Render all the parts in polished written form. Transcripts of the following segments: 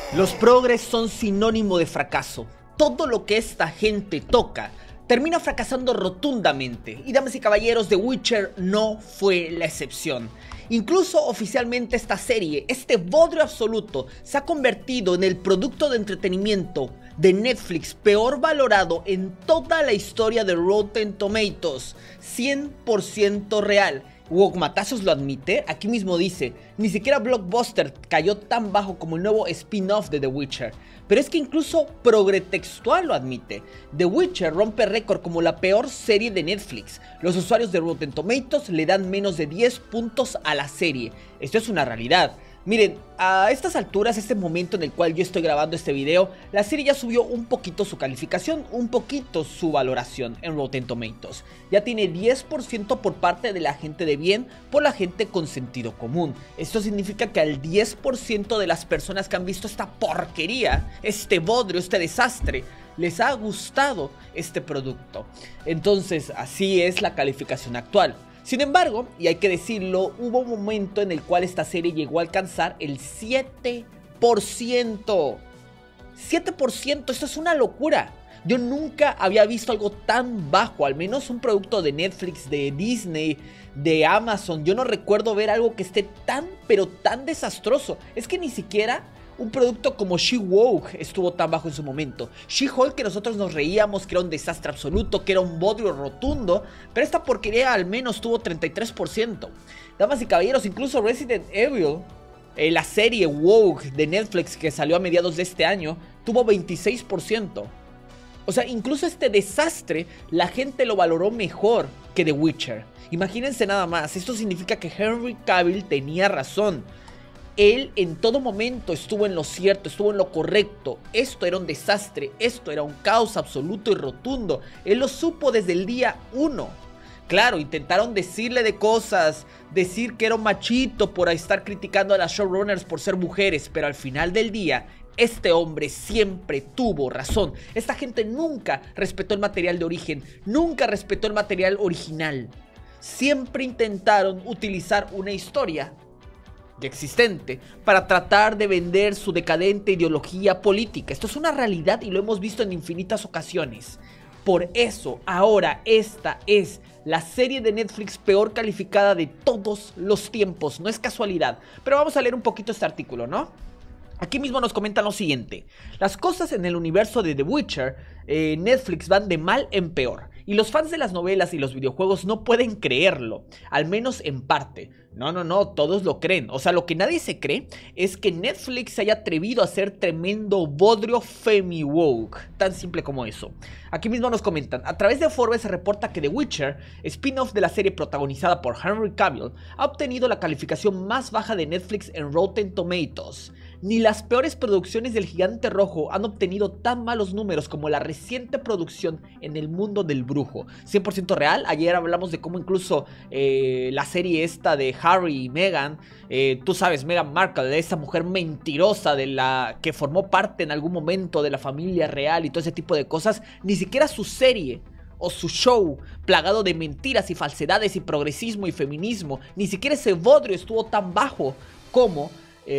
Los progres son sinónimo de fracaso. Todo lo que esta gente toca termina fracasando rotundamente, y damas y caballeros, The Witcher no fue la excepción. Incluso oficialmente esta serie, este bodrio absoluto, se ha convertido en el producto de entretenimiento de Netflix peor valorado en toda la historia de Rotten Tomatoes. 100% real. Wogmatazos lo admite, aquí mismo dice: ni siquiera Blockbuster cayó tan bajo como el nuevo spin-off de The Witcher. Pero es que incluso Progretextual lo admite. The Witcher rompe récord como la peor serie de Netflix. Los usuarios de Rotten Tomatoes le dan menos de 10 puntos a la serie. Esto es una realidad. Miren, a estas alturas, este momento en el cual yo estoy grabando este video, la serie ya subió un poquito su calificación, un poquito su valoración en Rotten Tomatoes. Ya tiene 10% por parte de la gente de bien, por la gente con sentido común. Esto significa que al 10% de las personas que han visto esta porquería, este bodrio, este desastre, les ha gustado este producto. Entonces, así es la calificación actual. Sin embargo, y hay que decirlo, hubo un momento en el cual esta serie llegó a alcanzar el 7%. 7%, esto es una locura. Yo nunca había visto algo tan bajo, al menos un producto de Netflix, de Disney, de Amazon. Yo no recuerdo ver algo que esté tan, pero tan desastroso. Es que ni siquiera un producto como She-Hulk estuvo tan bajo en su momento. She-Hulk, que nosotros nos reíamos que era un desastre absoluto, que era un bodrio rotundo, pero esta porquería al menos tuvo 33%. Damas y caballeros, incluso Resident Evil, la serie Woke de Netflix que salió a mediados de este año, tuvo 26%. O sea, incluso este desastre la gente lo valoró mejor que The Witcher. Imagínense nada más, esto significa que Henry Cavill tenía razón. Él en todo momento estuvo en lo cierto, estuvo en lo correcto. Esto era un desastre, esto era un caos absoluto y rotundo. Él lo supo desde el día 1. Claro, intentaron decirle de cosas, decir que era un machito por estar criticando a las showrunners por ser mujeres, pero al final del día, este hombre siempre tuvo razón. Esta gente nunca respetó el material de origen, nunca respetó el material original. Siempre intentaron utilizar una historia ya existente para tratar de vender su decadente ideología política. Esto es una realidad y lo hemos visto en infinitas ocasiones. Por eso ahora esta es la serie de Netflix peor calificada de todos los tiempos. No es casualidad, pero vamos a leer un poquito este artículo, ¿no? Aquí mismo nos comentan lo siguiente: las cosas en el universo de The Witcher, Netflix van de mal en peor, y los fans de las novelas y los videojuegos no pueden creerlo, al menos en parte. No, todos lo creen. O sea, lo que nadie se cree es que Netflix se haya atrevido a hacer tremendo bodrio femi-woke, tan simple como eso. Aquí mismo nos comentan: a través de Forbes se reporta que The Witcher, spin-off de la serie protagonizada por Henry Cavill, ha obtenido la calificación más baja de Netflix en Rotten Tomatoes. Ni las peores producciones del Gigante Rojo han obtenido tan malos números como la reciente producción en el mundo del brujo. 100% real. Ayer hablamos de cómo incluso la serie esta de Harry y Meghan, tú sabes, Meghan Markle, esa mujer mentirosa de la que formó parte en algún momento de la familia real y todo ese tipo de cosas, ni siquiera su serie o su show plagado de mentiras y falsedades y progresismo y feminismo, ni siquiera ese bodrio estuvo tan bajo como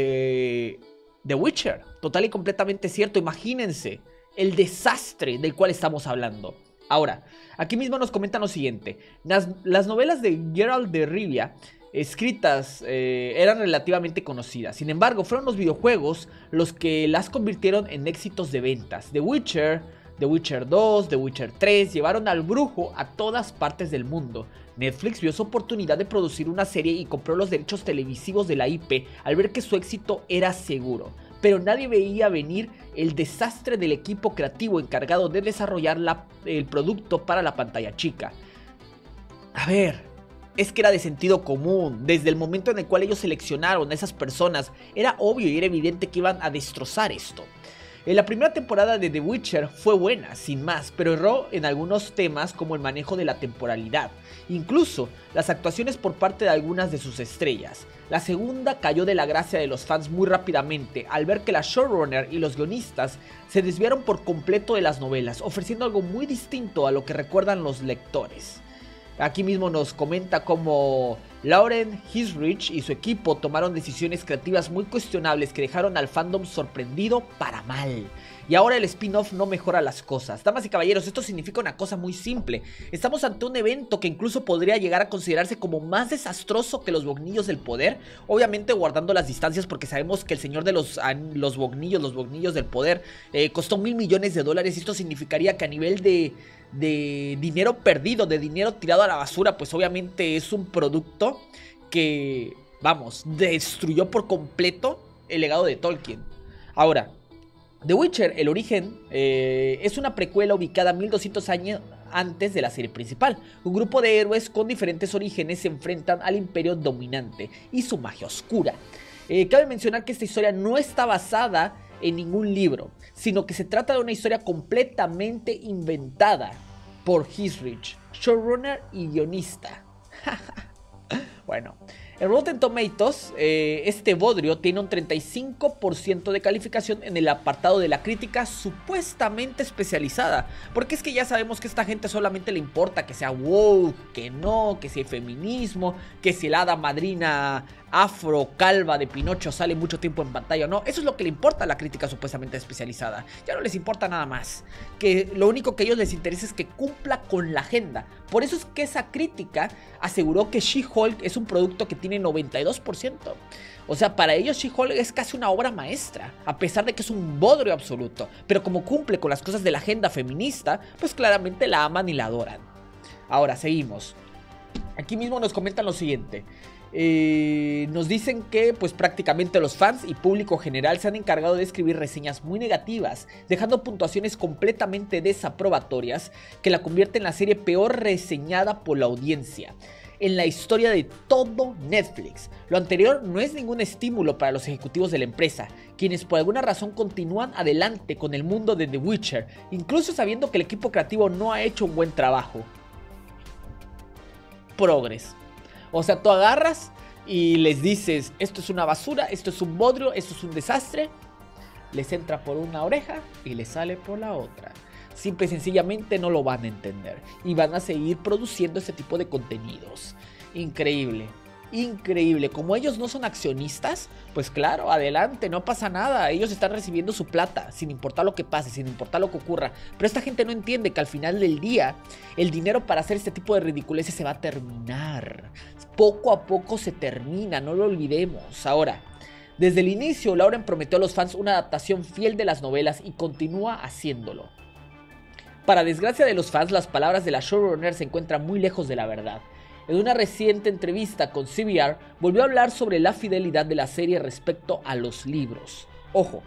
The Witcher. Total y completamente cierto. Imagínense el desastre del cual estamos hablando. Ahora, aquí mismo nos comentan lo siguiente: las novelas de Geralt de Rivia escritas eran relativamente conocidas. Sin embargo, fueron los videojuegos los que las convirtieron en éxitos de ventas. The Witcher 2, The Witcher 3 llevaron al brujo a todas partes del mundo. Netflix vio su oportunidad de producir una serie y compró los derechos televisivos de la IP al ver que su éxito era seguro. Pero nadie veía venir el desastre del equipo creativo encargado de desarrollar el producto para la pantalla chica. A ver, es que era de sentido común. Desde el momento en el cual ellos seleccionaron a esas personas, era obvio y era evidente que iban a destrozar esto. La primera temporada de The Witcher fue buena, sin más, pero erró en algunos temas como el manejo de la temporalidad, incluso las actuaciones por parte de algunas de sus estrellas. La segunda cayó de la gracia de los fans muy rápidamente al ver que la showrunner y los guionistas se desviaron por completo de las novelas, ofreciendo algo muy distinto a lo que recuerdan los lectores. Aquí mismo nos comenta cómo Lauren Hisrich y su equipo tomaron decisiones creativas muy cuestionables que dejaron al fandom sorprendido para mal. Y ahora el spin-off no mejora las cosas. Damas y caballeros, esto significa una cosa muy simple. Estamos ante un evento que incluso podría llegar a considerarse como más desastroso que los Bognillos del Poder. Obviamente guardando las distancias, porque sabemos que el señor de los Bognillos del Poder costó $1.000 millones. Y esto significaría que a nivel de dinero perdido, de dinero tirado a la basura, pues obviamente es un producto que, vamos, destruyó por completo el legado de Tolkien. Ahora, The Witcher, el origen, es una precuela ubicada 1200 años antes de la serie principal. Un grupo de héroes con diferentes orígenes se enfrentan al imperio dominante y su magia oscura. Cabe mencionar que esta historia no está basada en ningún libro, sino que se trata de una historia completamente inventada por Hisrich, showrunner y guionista. Bueno, en Rotten Tomatoes, este bodrio tiene un 35% de calificación en el apartado de la crítica supuestamente especializada. Porque es que ya sabemos que a esta gente solamente le importa que sea woke, que no, que si el feminismo, que si la hada madrina afro calva de Pinocho sale mucho tiempo en pantalla o no. Eso es lo que le importa a la crítica supuestamente especializada. Ya no les importa nada más. Que lo único que a ellos les interesa es que cumpla con la agenda. Por eso es que esa crítica aseguró que She-Hulk es un producto que tiene 92%. O sea, para ellos She-Hulk es casi una obra maestra, a pesar de que es un bodrio absoluto. Pero como cumple con las cosas de la agenda feminista, pues claramente la aman y la adoran. Ahora, seguimos. Aquí mismo nos comentan lo siguiente. Nos dicen que pues prácticamente los fans y público general se han encargado de escribir reseñas muy negativas, dejando puntuaciones completamente desaprobatorias que la convierten en la serie peor reseñada por la audiencia en la historia de todo Netflix. Lo anterior no es ningún estímulo para los ejecutivos de la empresa, quienes por alguna razón continúan adelante con el mundo de The Witcher, incluso sabiendo que el equipo creativo no ha hecho un buen trabajo. Progres. O sea, tú agarras y les dices, esto es una basura, esto es un bodrio, esto es un desastre. Les entra por una oreja y les sale por la otra. Simple y sencillamente no lo van a entender. Y van a seguir produciendo este tipo de contenidos. Increíble. Increíble. Como ellos no son accionistas, pues claro, adelante, no pasa nada. Ellos están recibiendo su plata, sin importar lo que pase, sin importar lo que ocurra. Pero esta gente no entiende que al final del día, el dinero para hacer este tipo de ridiculeces se va a terminar. Poco a poco se termina, no lo olvidemos. Ahora, desde el inicio, Lauren prometió a los fans una adaptación fiel de las novelas y continúa haciéndolo. Para desgracia de los fans, las palabras de la showrunner se encuentran muy lejos de la verdad. En una reciente entrevista con CBR, volvió a hablar sobre la fidelidad de la serie respecto a los libros. Ojo,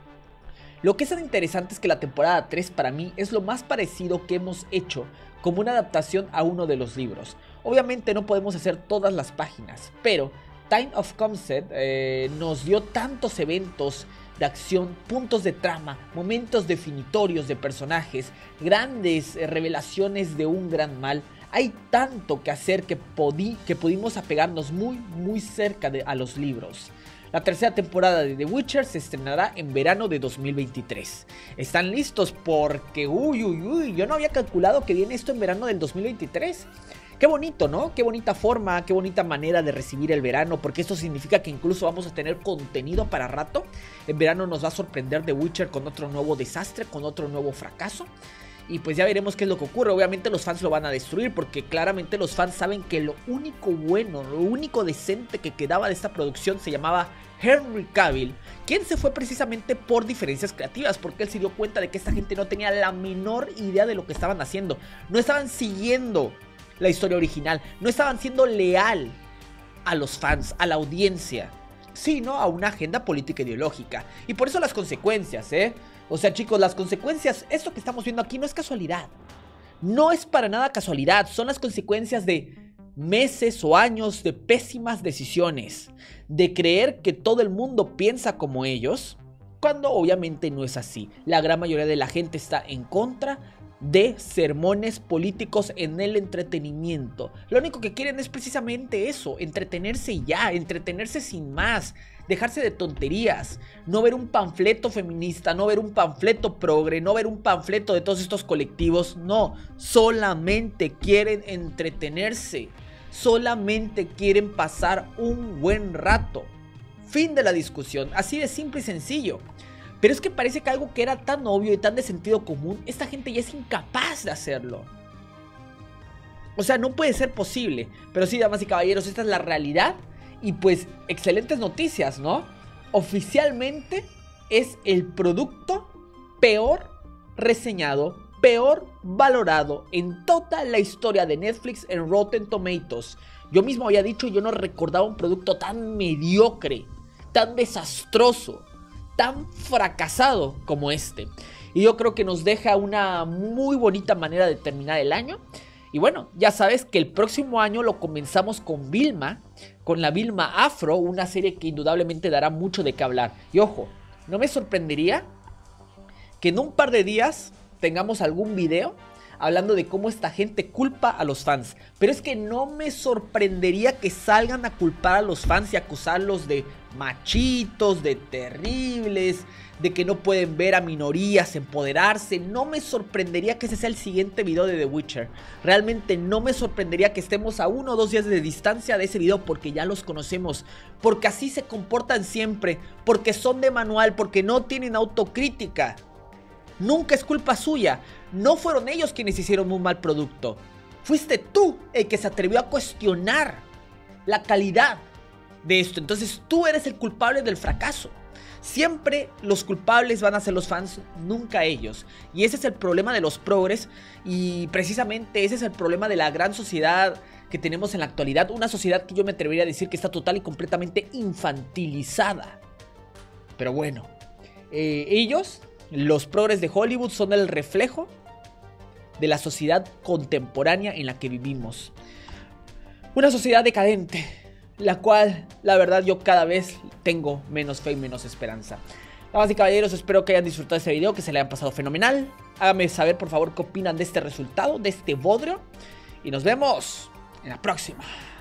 lo que es tan interesante es que la temporada 3 para mí es lo más parecido que hemos hecho como una adaptación a uno de los libros. Obviamente no podemos hacer todas las páginas, pero Time of Concept nos dio tantos eventos de acción, puntos de trama, momentos definitorios de personajes, grandes revelaciones de un gran mal. Hay tanto que hacer que pudimos apegarnos muy cerca a los libros. La tercera temporada de The Witcher se estrenará en verano de 2023. ¿Están listos? Porque yo no había calculado que viene esto en verano del 2023. Qué bonito, ¿no? Qué bonita forma, qué bonita manera de recibir el verano, porque esto significa que incluso vamos a tener contenido para rato. En verano nos va a sorprender The Witcher con otro nuevo desastre, con otro nuevo fracaso. Y pues ya veremos qué es lo que ocurre. Obviamente los fans lo van a destruir, porque claramente los fans saben que lo único bueno, lo único decente que quedaba de esta producción se llamaba Henry Cavill, quien se fue precisamente por diferencias creativas, porque él se dio cuenta de que esta gente no tenía la menor idea de lo que estaban haciendo. No estaban siguiendo la historia original, no estaban siendo leal a los fans, a la audiencia, sino a una agenda política ideológica. Y por eso las consecuencias, O sea, chicos, las consecuencias, esto que estamos viendo aquí no es casualidad. No es para nada casualidad, son las consecuencias de meses o años de pésimas decisiones, de creer que todo el mundo piensa como ellos, cuando obviamente no es así. La gran mayoría de la gente está en contra de sermones políticos en el entretenimiento. Lo único que quieren es precisamente eso, entretenerse y ya, entretenerse sin más, dejarse de tonterías, no ver un panfleto feminista, no ver un panfleto progre, no ver un panfleto de todos estos colectivos, no, solamente quieren entretenerse. solamente quieren pasar un buen rato. Fin de la discusión, así de simple y sencillo. Pero es que parece que algo que era tan obvio y tan de sentido común, esta gente ya es incapaz de hacerlo. O sea, no puede ser posible. Pero sí, damas y caballeros, esta es la realidad. Y pues, excelentes noticias, ¿no? Oficialmente es el producto peor reseñado, peor valorado en toda la historia de Netflix en Rotten Tomatoes. Yo mismo había dicho, yo no recordaba un producto tan mediocre, tan desastroso, tan fracasado como este. Y yo creo que nos deja una muy bonita manera de terminar el año. Y bueno, ya sabes que el próximo año lo comenzamos con Vilma, con la Vilma Afro, una serie que indudablemente dará mucho de qué hablar. Y ojo, no me sorprendería que en un par de días tengamos algún video hablando de cómo esta gente culpa a los fans. Pero es que no me sorprendería que salgan a culpar a los fans y acusarlos de machitos, de terribles, de que no pueden ver a minorías empoderarse. No me sorprendería que ese sea el siguiente video de The Witcher. Realmente no me sorprendería que estemos a 1 o 2 días de distancia de ese video, porque ya los conocemos, porque así se comportan siempre, porque son de manual, porque no tienen autocrítica. Nunca es culpa suya. No fueron ellos quienes hicieron un mal producto. Fuiste tú el que se atrevió a cuestionar la calidad de esto. Entonces tú eres el culpable del fracaso. Siempre los culpables van a ser los fans, nunca ellos. Y ese es el problema de los progres. Y precisamente ese es el problema de la gran sociedad que tenemos en la actualidad. Una sociedad que yo me atrevería a decir que está total y completamente infantilizada. Pero bueno, ellos, los progres de Hollywood, son el reflejo de la sociedad contemporánea en la que vivimos. Una sociedad decadente, la cual, la verdad, yo cada vez tengo menos fe y menos esperanza. Damas y caballeros, espero que hayan disfrutado de este video, que se le hayan pasado fenomenal. Háganme saber, por favor, qué opinan de este resultado, de este bodrio. Y nos vemos en la próxima.